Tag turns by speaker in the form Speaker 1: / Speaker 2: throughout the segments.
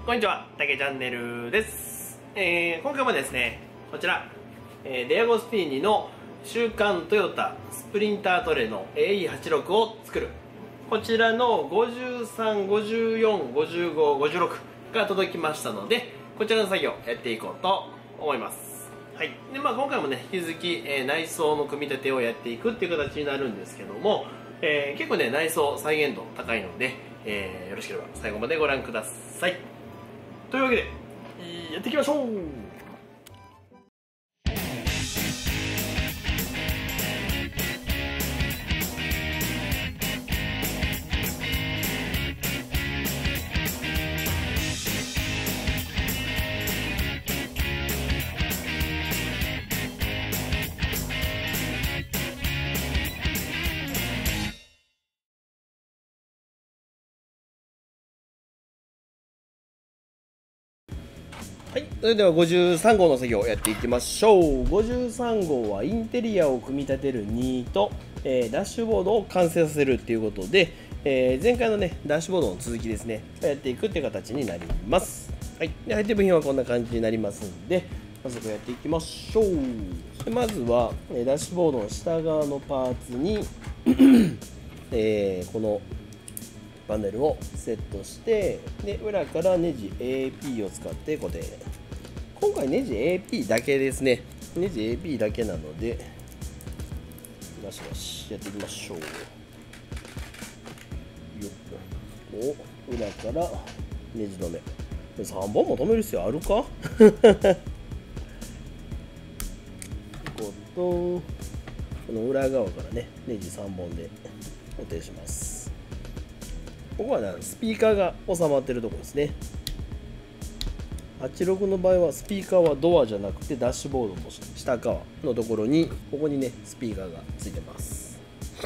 Speaker 1: こんにちは、たけチャンネルです。今回もですね、こちら、デアゴスティーニの週刊トヨタスプリンタートレの AE86 を作る、こちらの53、54、55、56が届きましたので、こちらの作業やっていこうと思います。はい。で、今回もね、引き続き、内装の組み立てをやっていくっていう形になるんですけども、結構ね、内装再現度高いので、よろしければ最後までご覧ください。というわけでやっていきましょう。はい、それでは53号の作業をやっていきましょう。53号はインテリアを組み立てる2と、ダッシュボードを完成させるということで、前回のねダッシュボードの続きですねやっていくっていう形になります。はい、で入ってる部品はこんな感じになりますんで、早速やっていきましょう。でまずはダッシュボードの下側のパーツにこのパネルをセットして、で裏からネジ AP を使って固定。今回ネジ AP だけですね。ネジ AP だけなのでよしよしやっていきましょう。よっ、お裏からネジ止め。3本も止める必要あるかこの裏側からねネジ3本で固定します。ここは、ね、スピーカーが収まってるところですね。86の場合はスピーカーはドアじゃなくてダッシュボードの下側のところにここにねスピーカーがついてます。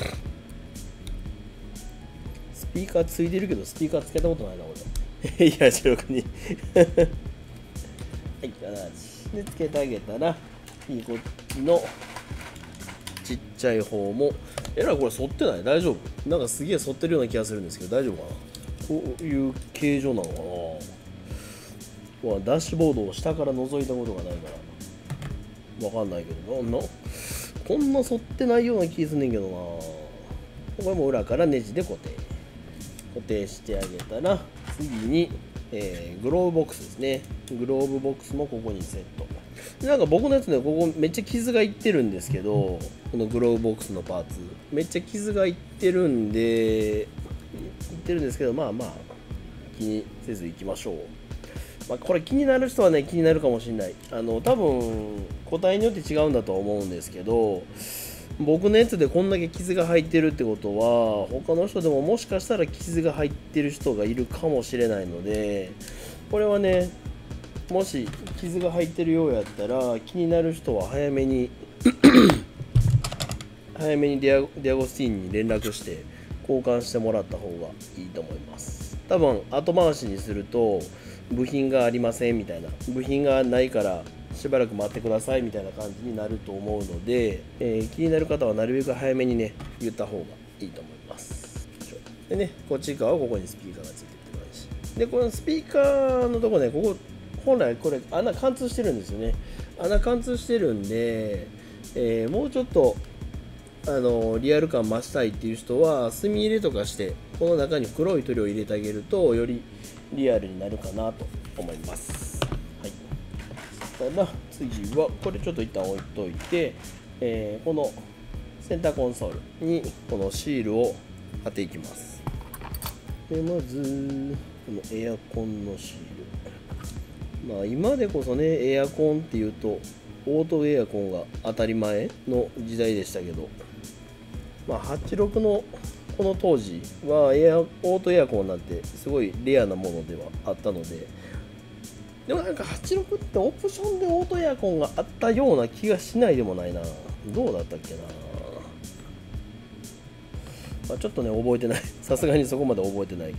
Speaker 1: スピーカーついてるけどスピーカーつけたことないな俺いや86にはいでつけてあげたらこっちのちっちゃい方もこれ反ってない？大丈夫？なんかすげえ反ってるような気がするんですけど大丈夫かな？こういう形状なのかな？ダッシュボードを下から覗いたことがないからわかんないけどこんな反ってないような気すんねんけどな。これも裏からネジで固定してあげたら次に、グローブボックスですね。グローブボックスもここにセット。なんか僕のやつねここめっちゃ傷がいってるんですけど、このグローブボックスのパーツめっちゃ傷がいってるんですけどまあ気にせずいきましょう。これ気になる人はね気になるかもしれない。多分個体によって違うんだとは思うんですけど、僕のやつでこんだけ傷が入ってるってことは他の人でももしかしたら傷が入ってる人がいるかもしれないので、これはねもし傷が入ってるようやったら気になる人は早めにデアゴスティーニに連絡して交換してもらった方がいいと思います。多分後回しにすると部品がありませんみたいな、部品がないからしばらく待ってくださいみたいな感じになると思うので、気になる方はなるべく早めにね言った方がいいと思います。でねこっち側はここにスピーカーがついてるって感じで、このスピーカーのとこねここ本来これ穴貫通してるんですよね。穴貫通してるんで、もうちょっとリアル感増したいっていう人は墨入れとかしてこの中に黒い塗料を入れてあげるとよりリアルになるかなと思います。はい、そしたら次はこれちょっと一旦置いといて、このセンターコンソールにこのシールを貼っていきます。でまずこのエアコンのシール、今でこそねエアコンっていうとオートエアコンが当たり前の時代でしたけど、86のこの当時はオートエアコンなんてすごいレアなものではあったので、でもなんか86ってオプションでオートエアコンがあったような気がしないでもないな。どうだったっけな、ちょっとね覚えてない、さすがにそこまで覚えてないけ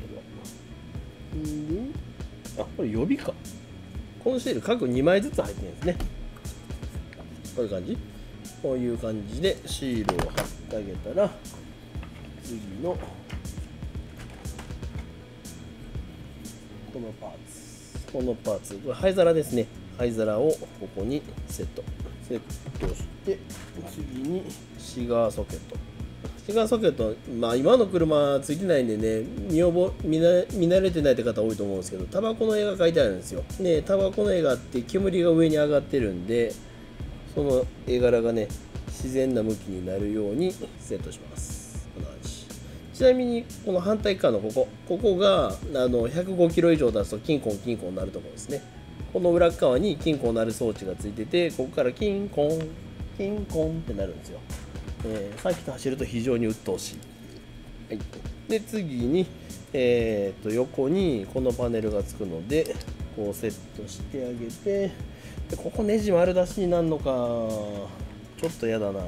Speaker 1: ど、これ予備か。このシール各2枚ずつ入ってるんですね。こういう感じでシールを貼ってあげたら次のこのパーツこのパーツ、これ灰皿ですね。灰皿をここにセットして、次にシガーソケット。シガーソケット、今の車ついてないんでね、見慣れてないって方多いと思うんですけど、タバコの絵が描いてあるんですよ。で、タバコの絵があって、煙が上に上がってるんで、その絵柄がね、自然な向きになるようにセットします。こんな感じ。ちなみに、この反対側のここが105キロ以上出すとキンコンになるところですね。この裏側にキンコンなる装置がついてて、ここからキンコンってなるんですよ。さっきと走ると非常に鬱陶しい。はい、で次に、横にこのパネルがつくのでこうセットしてあげて、でここネジ丸出しになるのかちょっとやだな。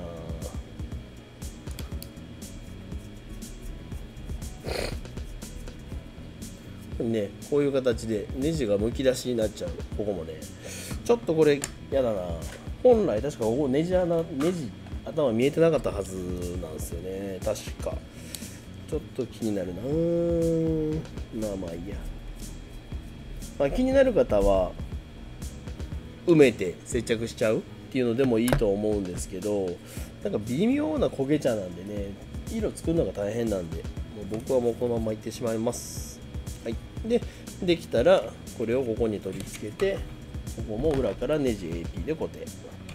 Speaker 1: ね、こういう形でネジがむき出しになっちゃう。ここもねちょっとこれやだな。本来確かここネジ頭見えてなかったはずなんですよね。確かちょっと気になるな。まあいいや。気になる方は埋めて接着しちゃうっていうのでもいいと思うんですけど、なんか微妙な焦げ茶なんでね、色作るのが大変なんで、もう僕はもうこのままいってしまいます。はい、できたらこれをここに取り付けて、ここも裏からネジ AP で固定。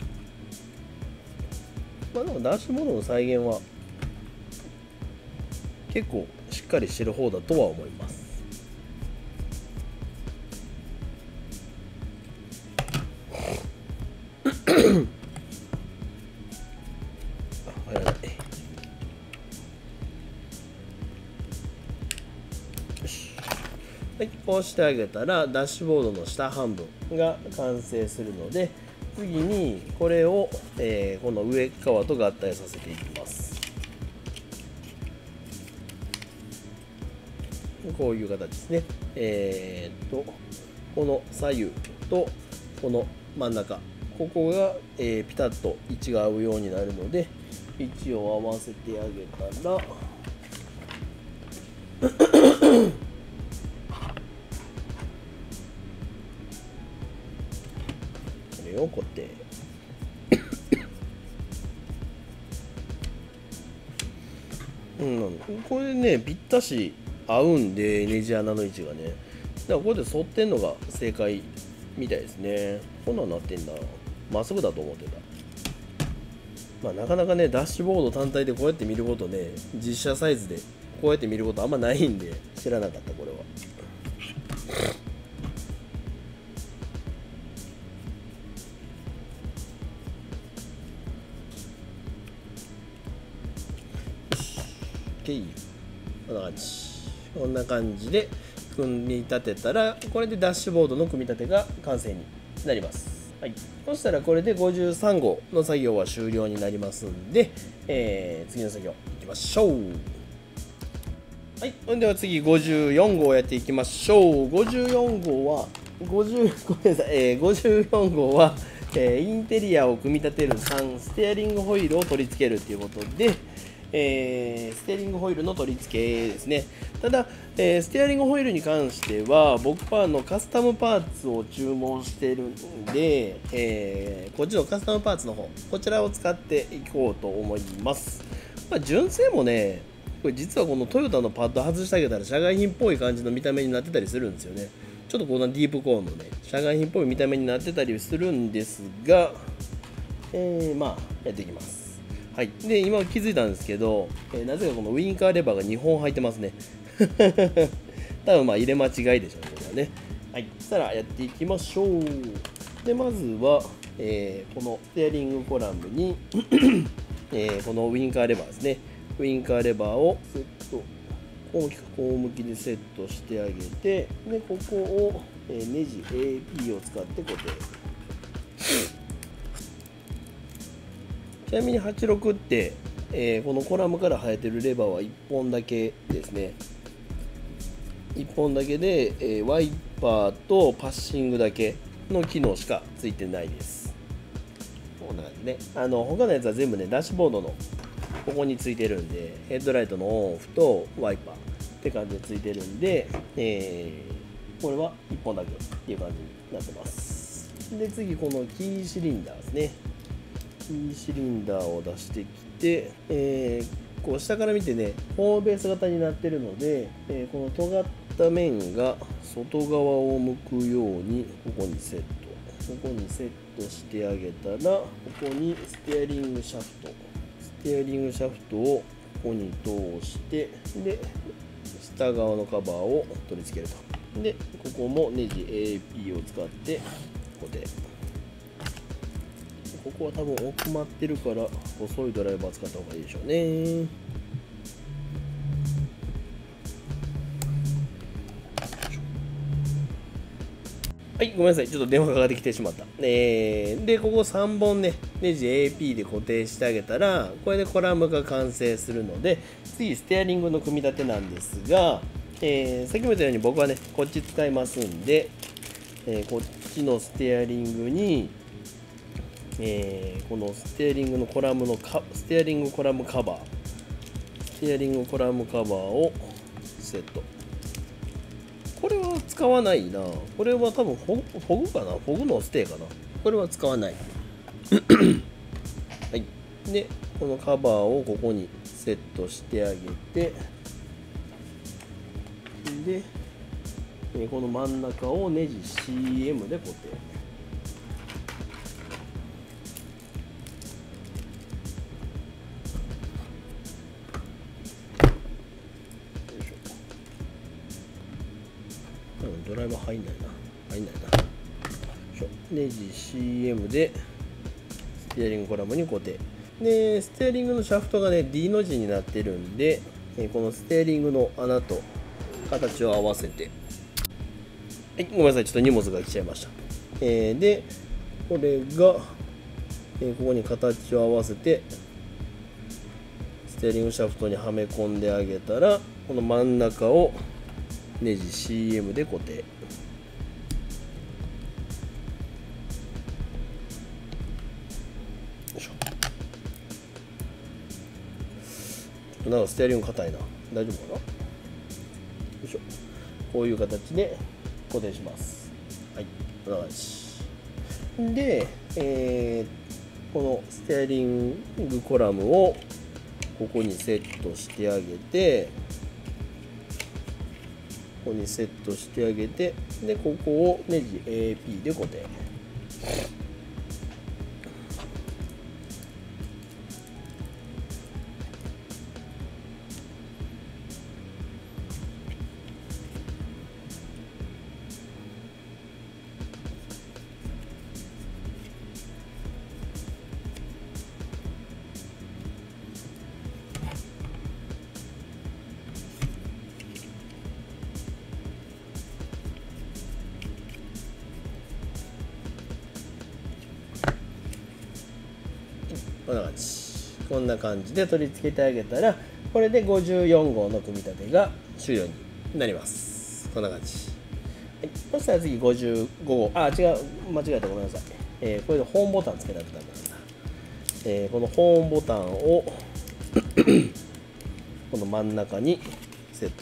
Speaker 1: でもダッシュボードの再現は結構しっかりしてる方だとは思います。はい、こうしてあげたらダッシュボードの下半分が完成するので、次にこれを、この上側と合体させていきます。こういう形ですね。この左右とこの真ん中、ここが、ピタッと位置が合うようになるので、位置を合わせてあげたらこれを固定これねぴったし合うんで、ネジ穴の位置がね、だからここで沿ってんのが正解みたいですね。こんなんなってんだ。まっすぐだと思ってた。なかなかねダッシュボード単体でこうやって見ることね、実写サイズでこうやって見ることあんまないんで知らなかった。これはこんな感じで組み立てたら、これでダッシュボードの組み立てが完成になります。はい、そしたらこれで53号の作業は終了になりますんで、次の作業いきましょう。はい、では次54号やっていきましょう。54号は54号は、インテリアを組み立てる3、ステアリングホイールを取り付けるということで、ステアリングホイールの取り付けですね。ただ、ステアリングホイールに関しては僕はカスタムパーツを注文してるんで、こっちのカスタムパーツの方、こちらを使っていこうと思います。純正もね、これ実はこのトヨタのパッド外してあげたら社外品っぽい感じの見た目になってたりするんですよね。ちょっとこのディープコーンのね、社外品っぽい見た目になってたりするんですが、やっていきます。はい、で今気づいたんですけど、なぜかこのウインカーレバーが2本入ってますね。多分入れ間違いでしょうね、これはね。はい、そしたらやっていきましょう。でまずは、このステアリングコラムに、このウインカーレバーですね。ウインカーレバーをセット、こう向きでセットしてあげて、でここを、ネジ AP を使って固定。ちなみに86って、このコラムから生えてるレバーは1本だけですね。1本だけで、ワイパーとパッシングだけの機能しかついてないです。こんな感じね。他のやつは全部ね、ダッシュボードのここについてるんで、ヘッドライトのオンオフとワイパーって感じでついてるんで、 これは1本だけっていう感じになってます。で次このキーシリンダーですね。キーシリンダーを出してきて、こう下から見てねホーベース型になってるので、この尖った面が外側を向くようにここにセットしてあげたら、ここにステアリングシャフトをここに通して、で下側のカバーを取り付けると。でここもネジ AP を使って固定。ここは多分奥まってるから細いドライバー使った方がいいでしょうね。はい、ごめんなさい。ちょっと電話がかかってきてしまった。で、ここ3本ね、ネジ AP で固定してあげたら、これでコラムが完成するので、次、ステアリングの組み立てなんですが、先ほど言ったように僕はね、こっち使いますんで、こっちのステアリングに、このステアリングのコラムのステアリングコラムカバーをセット。これは使わないな。これは多分フォグかな。フォグのステーかな。これは使わない。はい。で、このカバーをここにセットしてあげて、で、この真ん中をネジ CM で固定。ドライバー入んないな。ネジ CM でステアリングコラムに固定。で、ステアリングのシャフトがね、D の字になってるんで、このステアリングの穴と形を合わせて、はい、ごめんなさい、ちょっと荷物が来ちゃいました。で、これが、ここに形を合わせて、ステアリングシャフトにはめ込んであげたら、この真ん中をネジ CM で固定。なんかステアリング硬いな。大丈夫かな。よいしょ。こういう形で固定します。はい、こんな感じで、このステアリングコラムをここにセットしてあげて、でここをネジ AP で固定。こんな感じで取り付けてあげたら、これで54号の組み立てが終了になります。こんな感じ。はい、そしたら次55号、間違えた、ごめんなさい。これでホーンボタンつけなくてダメなんだ。このホーンボタンをこの真ん中にセット。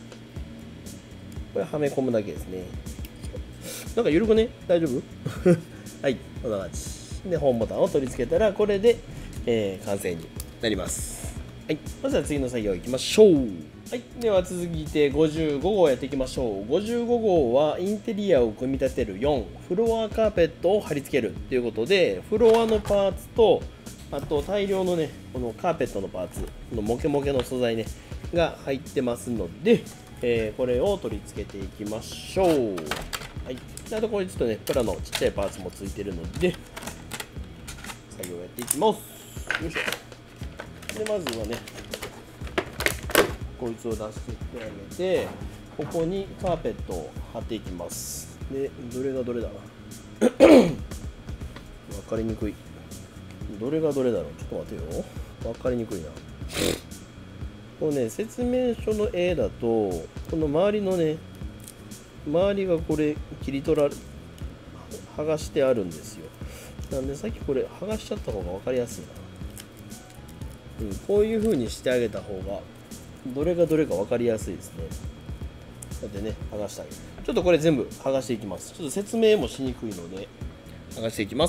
Speaker 1: これはめ込むだけですね。なんか緩くね、大丈夫はい、こんな感じでホーンボタンを取り付けたら、これで完成になります。はい、まずは次の作業いきましょう。はい、では続いて55号やっていきましょう。55号はインテリアを組み立てる4、フロアカーペットを貼り付けるということで、フロアのパーツと、あと大量のね、このカーペットのパーツ、このモケモケの素材ね、が入ってますので、これを取り付けていきましょう。はい、あとこれちょっとね、プラのちっちゃいパーツもついてるので、作業やっていきます。よいしょ。でまずはね、こいつを出していってあげて、ここにカーペットを貼っていきます。でどれがどれだな分かりにくい。どれがどれだろう。ちょっと待てよ、分かりにくいな。このね、説明書の絵だとこの周りのね、周りがこれ切り取られ剥がしてあるんですよ。なんでさっきこれ剥がしちゃった方が分かりやすいな。こういう風にしてあげた方がどれがどれか分かりやすいですね。だってね、剥がしてあげる。ちょっちょっとこれ全部剥がしていきます。ちょっと説明もしにくいので剥がしていきます。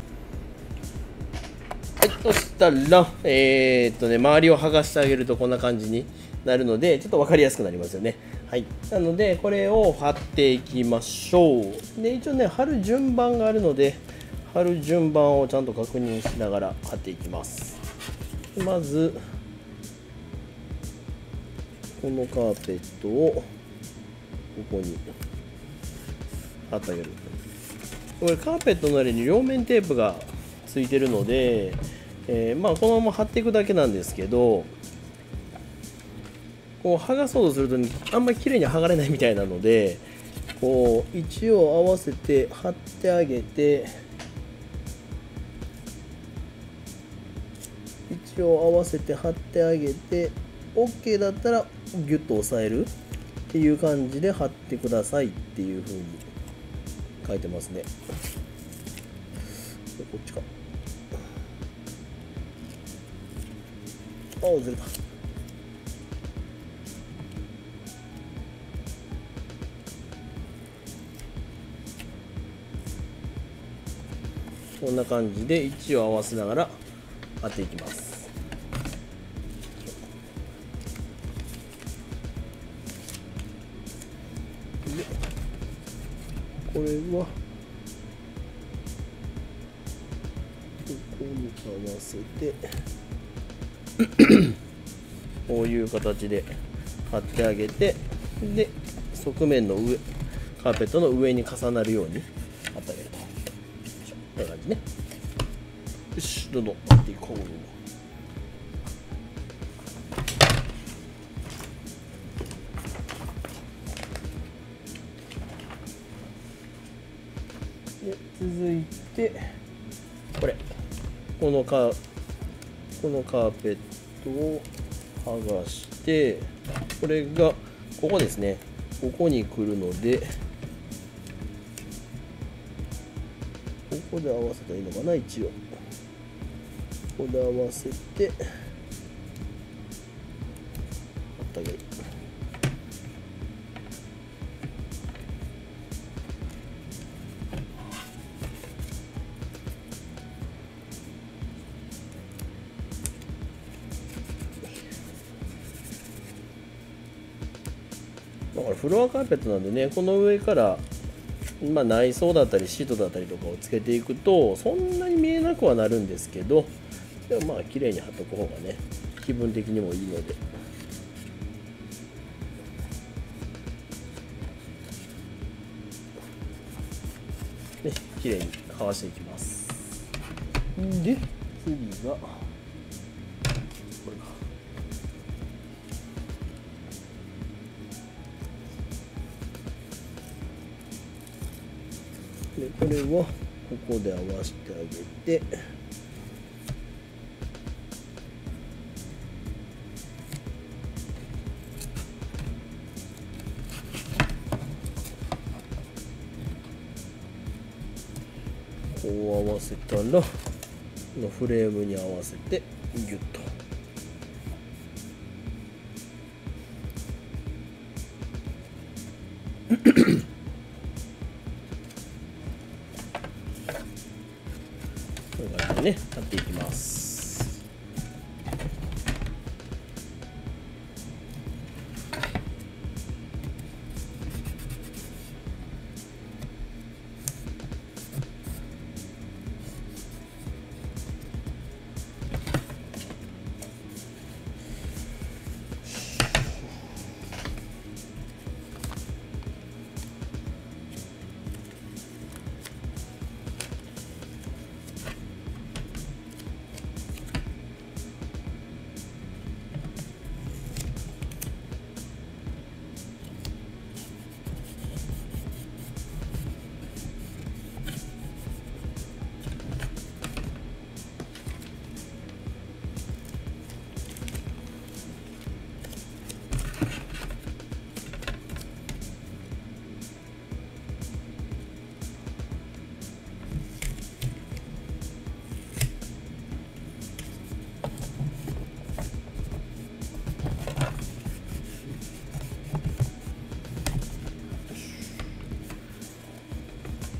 Speaker 1: はい、そしたら周りを剥がしてあげるとこんな感じになるので、ちょっと分かりやすくなりますよね。はい、なのでこれを貼っていきましょう。で一応ね、貼る順番があるので、貼る順番をちゃんと確認しながら貼っていきます。まずこのカーペットをここに貼ってあげる。これカーペットの上に両面テープがついてるので、まあこのまま貼っていくだけなんですけど、こう剥がそうとするとあんまり綺麗に剥がれないみたいなので、こう位置を合わせて貼ってあげて、位置を合わせて貼ってあげて OK だったらギュッと押さえるっていう感じで貼ってくださいっていう風に書いてますね。こっちか。あ、ずれた。こんな感じで位置を合わせながら貼っていきます。でこれはここに合わせてこういう形で貼ってあげて、で側面の上、カーペットの上に重なるように貼ってあげると、こんな感じね。よし、どんどん貼っていこう。で続いてこのカーペットを剥がして、これがここですね、ここに来るので、ここで合わせたらいいのかな。一応ここで合わせて貼ってあげる。だからフロアカーペットなんでね、この上からまあ内装だったりシートだったりとかをつけていくとそんなに見えなくはなるんですけど、でもまあ綺麗に貼っとく方がね、気分的にもいいので。ね、綺麗に剥がしていきます。で次がこれか。でこれはここで合わせてあげて、こう合わせたらのフレームに合わせてギュッと。こういう感じでね、貼っていきます。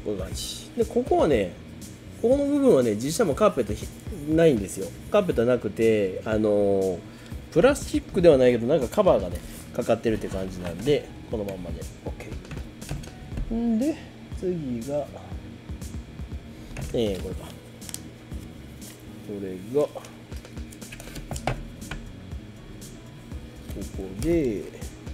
Speaker 1: こういう感じで、ここはね、ここの部分はね、実写もカーペットないんですよ。カーペットなくて、プラスチックではないけど、なんかカバーがね、かかってるって感じなんで、このまんまで OK。んで、次が、これか。これが、ここで、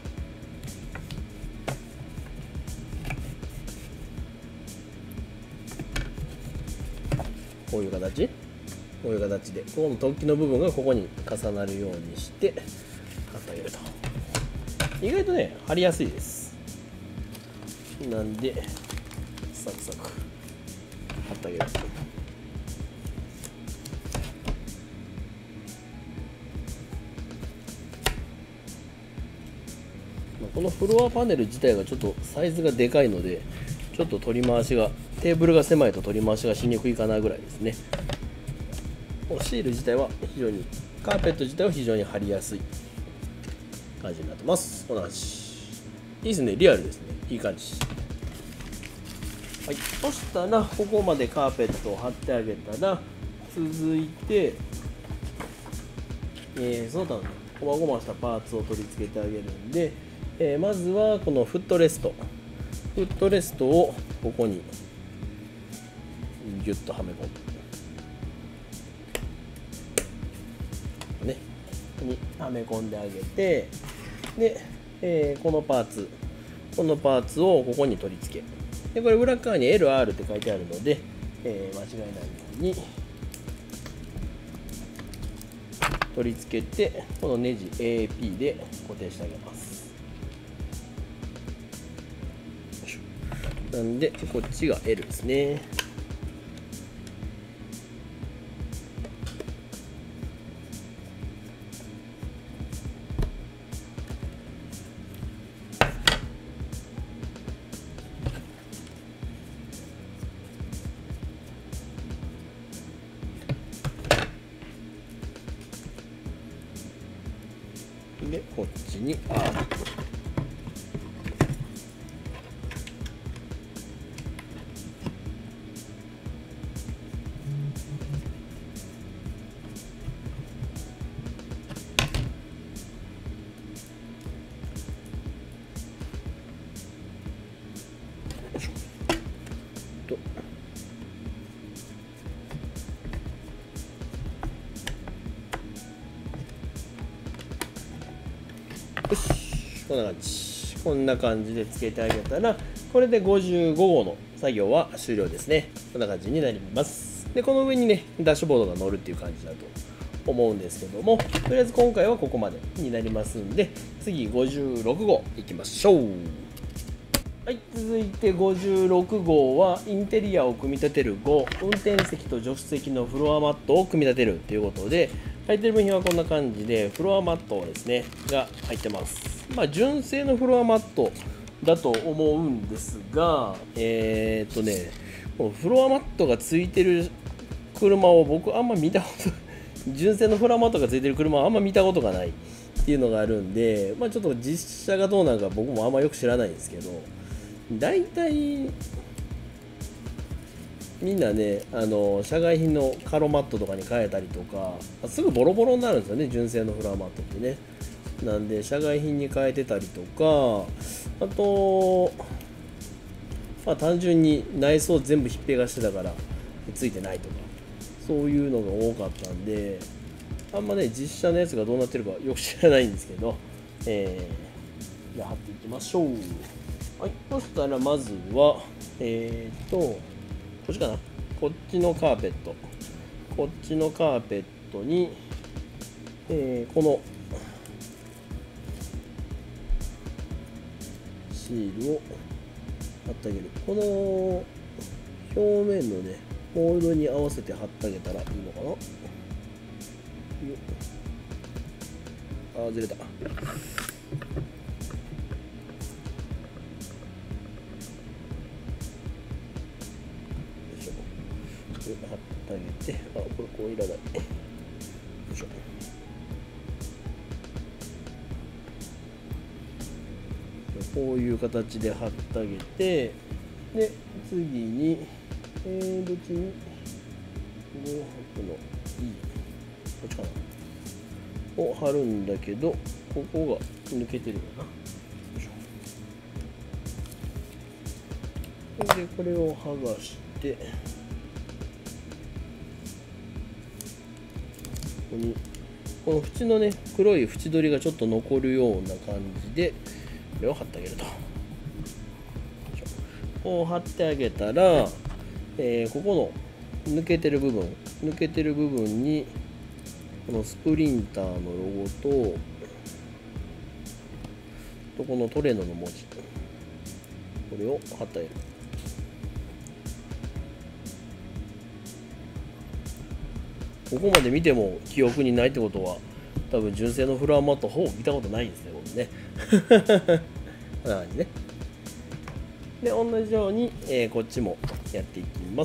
Speaker 1: こういう形で、ここの突起の部分がここに重なるようにして貼ってあげると。意外とね、貼りやすいです。なんでサクサク貼ってあげる。このフロアパネル自体がちょっとサイズがでかいので、ちょっと取り回しが、テーブルが狭いと取り回しがしにくいかなぐらいですね。シール自体は非常に、カーペット自体は非常に貼りやすい感じになってます。こんな感じ。いいですね、リアルですね。いい感じ。はい、そしたら、ここまでカーペットを貼ってあげたら、続いて、その他のこまごましたパーツを取り付けてあげるんで、まずはこのフットレストをここにギュッとはめ込む、ね、にはめ込んであげて、で、このパーツをここに取り付け、でこれ裏側に LR って書いてあるので、間違いないように取り付けて、このネジ AP で固定してあげます。なんでこっちが L ですね。でこっちに R。よし、こんな感じでつけてあげたら、これで55号の作業は終了ですね。こんな感じになります。で、この上にね、ダッシュボードが乗るっていう感じだと思うんですけども、とりあえず今回はここまでになりますんで、次56号いきましょう。はい、続いて56号はインテリアを組み立てる5、運転席と助手席のフロアマットを組み立てるということで、入ってる部品はこんな感じで、フロアマットですね、が入ってます。まあ、純正のフロアマットだと思うんですが、このフロアマットがついてる車を僕あんま見たこと純正のフロアマットがついてる車はあんま見たことがないっていうのがあるんで、まあ、ちょっと実車がどうなのか僕もあんまよく知らないんですけど、大体みんなね、社外品のカロマットとかに変えたりとか、すぐボロボロになるんですよね、純正のフロアマットってね。なんで社外品に変えてたりとか、あと、まあ、単純に内装全部ひっぺがしてたからついてないとか、そういうのが多かったんで、あんまね実写のやつがどうなってるかよく知らないんですけど、じゃあ貼っていきましょう。はい、そしたらまずはこっちかな、こっちのカーペット、に、このシールを貼ってあげる。この表面のねホールドに合わせて貼ってあげたらいいのかな。あ、ずれた。貼ってあげて、あ、これこういらない。よいしょ。こういう形で貼ってあげて、で次に、どっちに5泊の E こっちかなを貼るんだけど、ここが抜けてるよな。よいしょ。でこれを剥がして、ここにこの縁のね黒い縁取りがちょっと残るような感じでこれを貼ってあげると。こう貼ってあげたら、ここの抜けてる部分にこのスプリンターのロゴとこのトレノの文字、これを貼ってあげる。ここまで見ても記憶にないってことは、多分純正のフロアマットほぼ見たことないんですね、これね。こんな感じね。で、同じように、こっちもやっていきます。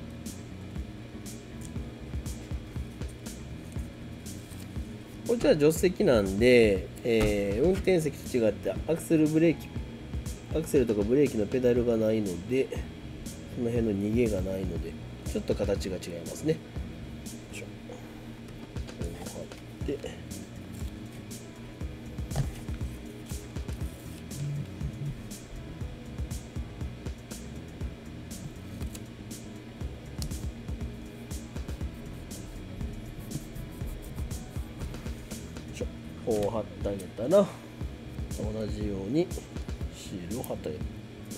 Speaker 1: こっちは助手席なんで、運転席と違ってアクセルとかブレーキのペダルがないので、その辺の逃げがないので、ちょっと形が違いますね。でこう貼ってあげたら、同じようにシールを貼ってあげる。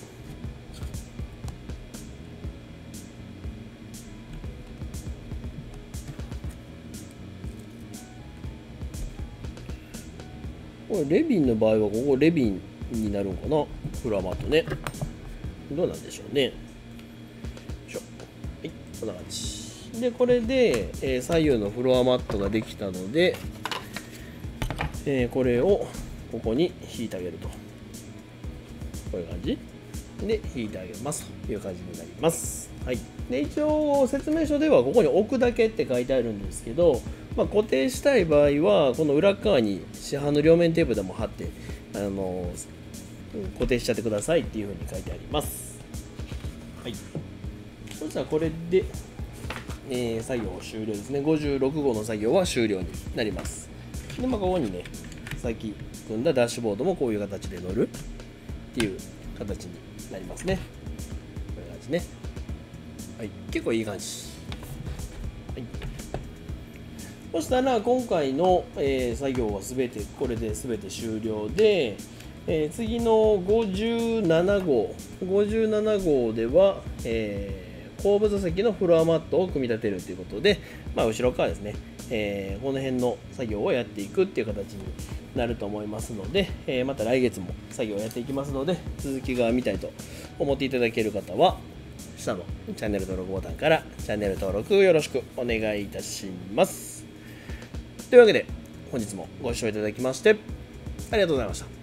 Speaker 1: これレビンの場合はここレビンになるんかな、フロアマットね。どうなんでしょうね。よいしょ。はい、こんな感じで、これで、左右のフロアマットができたので、これをここに引いてあげると、こういう感じで引いてあげますという感じになります。はい、で一応説明書ではここに置くだけって書いてあるんですけど、固定したい場合はこの裏側に市販の両面テープでも貼って固定しちゃってくださいっていうふうに書いてあります。はい、そしたらこれで、作業終了ですね。56号の作業は終了になります。で、ここにね、さっき組んだダッシュボードもこういう形で乗るっていう形になりますね。こういう感じね。はい、結構いい感じ。はい、そしたら今回の、作業はこれで全て終了で、次の57号では、後部座席のフロアマットを組み立てるということで、後ろ側ですね、この辺の作業をやっていくっていう形になると思いますので、また来月も作業をやっていきますので、続きが見たいと思っていただける方は下のチャンネル登録ボタンからチャンネル登録よろしくお願いいたします。というわけで本日もご視聴いただきましてありがとうございました。